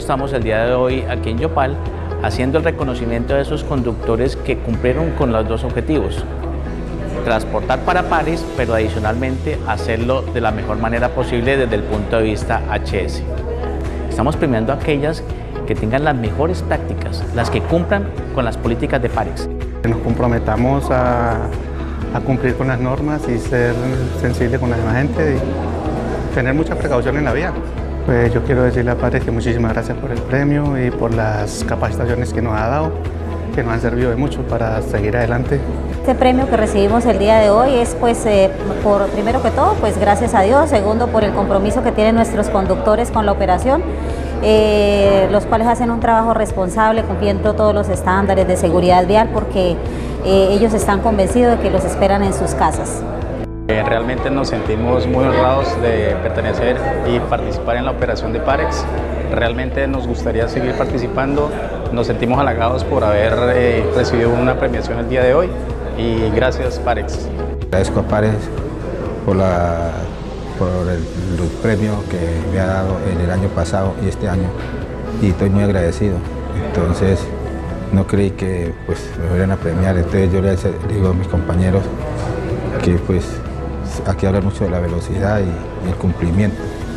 estamos el día de hoy aquí en Yopal haciendo el reconocimiento de esos conductores que cumplieron con los dos objetivos: transportar para pares, pero adicionalmente hacerlo de la mejor manera posible desde el punto de vista HS. Estamos premiando a aquellas que tengan las mejores prácticas, las que cumplan con las políticas de Parex. Nos comprometamos a cumplir con las normas y ser sensibles con la demás gente y tener mucha precaución en la vía. Pues yo quiero decirle a Parex que muchísimas gracias por el premio y por las capacitaciones que nos ha dado, que nos han servido de mucho para seguir adelante. Este premio que recibimos el día de hoy es primero que todo, pues gracias a Dios, segundo por el compromiso que tienen nuestros conductores con la operación, los cuales hacen un trabajo responsable cumpliendo todos los estándares de seguridad vial porque ellos están convencidos de que los esperan en sus casas. Realmente nos sentimos muy honrados de pertenecer y participar en la operación de Parex. Realmente nos gustaría seguir participando, nos sentimos halagados por haber recibido una premiación el día de hoy y gracias Parex. Agradezco a Parex por el premio que me ha dado en el año pasado y este año y estoy muy agradecido. Entonces no creí que pues, me fueran a premiar, entonces yo les digo a mis compañeros que pues aquí hablan mucho de la velocidad y el cumplimiento.